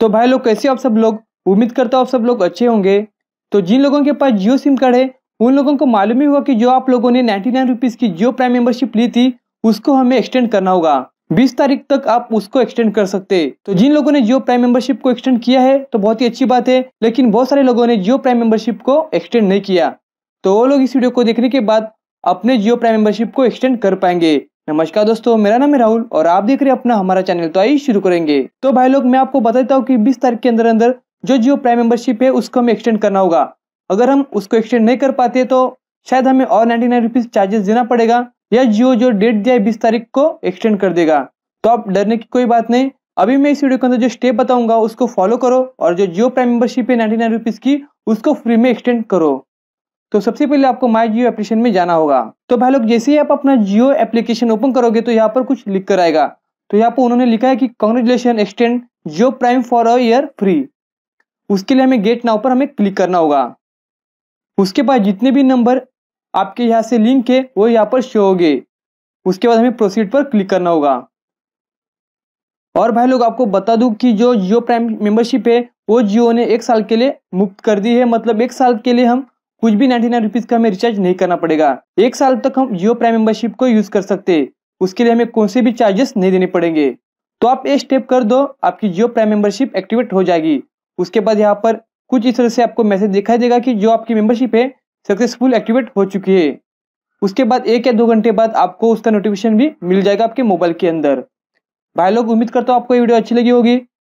तो भाई लोग कैसे आप सब लोग, उम्मीद करता हूँ आप सब लोग अच्छे होंगे। तो जिन लोगों के पास जियो सिम कार्ड है उन लोगों को मालूम ही होगा कि जो आप लोगों ने 99 रुपीज़ की जियो प्राइम मेंबरशिप ली थी उसको हमें एक्सटेंड करना होगा। 20 तारीख तक आप उसको एक्सटेंड कर सकते हैं। तो जिन लोगों ने जियो प्राइम मेंबरशिप को एक्सटेंड किया है तो बहुत ही अच्छी बात है, लेकिन बहुत सारे लोगों ने जियो प्राइम मेंबरशिप को एक्सटेंड नहीं किया। तो वो लोग इस वीडियो को देखने के बाद अपने जियो प्राइम मेंबरशिप को एक्सटेंड कर पाएंगे। नमस्कार दोस्तों, मेरा नाम है राहुल और आप देख रहे हैं अपना हमारा चैनल। तो आइए शुरू करेंगे। तो भाई लोग मैं आपको बताता हूँ कि 20 तारीख के अंदर अंदर जो जियो प्राइम मेंबरशिप है उसको हमें एक्सटेंड करना होगा। अगर हम उसको एक्सटेंड नहीं कर पाते तो शायद हमें और 99 रुपीज़ चार्जेस देना पड़ेगा, या जियो जो डेट दिया है 20 तारीख को एक्सटेंड कर देगा। तो आप डरने की कोई बात नहीं। अभी मैं इस वीडियो के अंदर जो स्टेप बताऊंगा उसको फॉलो करो और जो जियो प्राइम मेंबरशिप है 99 रुपीज़ की उसको फ्री में एक्सटेंड करो। तो सबसे पहले आपको माय जियो एप्लीकेशन में जाना होगा। तो भाई लोग जैसे ही आप अपना जियो एप्लीकेशन ओपन करोगे तो यहाँ पर कुछ लिख कर आएगा। तो यहाँ पर उन्होंने लिखा है कि congratulation, extend Jio prime for a year free. उसके लिए हमें गेट नाउ पर हमें क्लिक करना होगा। उसके बाद जितने भी नंबर आपके यहाँ से लिंक है वो यहाँ पर शो होंगे। उसके बाद हमें प्रोसीड पर क्लिक करना होगा। और भाई लोग आपको बता दूं कि जो जियो प्राइम मेंबरशिप है वो जियो ने 1 साल के लिए मुफ्त कर दी है। मतलब 1 साल के लिए हम कुछ भी 99 रुपीज़ का हमें रिचार्ज नहीं करना पड़ेगा। 1 साल तक हम जियो प्राइम मेंबरशिप को यूज कर सकते हैं। उसके लिए हमें कौन से भी चार्जेस नहीं देने पड़ेंगे। तो आप ये स्टेप कर दो, आपकी जियो प्राइम मेंबरशिप एक्टिवेट हो जाएगी। उसके बाद यहाँ पर कुछ इस तरह से आपको मैसेज दिखाई देगा कि जो आपकी मेंबरशिप है सक्सेसफुल एक्टिवेट हो चुकी है। उसके बाद 1 या 2 घंटे बाद आपको उसका नोटिफिकेशन भी मिल जाएगा आपके मोबाइल के अंदर। भाई लोग उम्मीद करता हूँ आपको ये वीडियो अच्छी लगी होगी।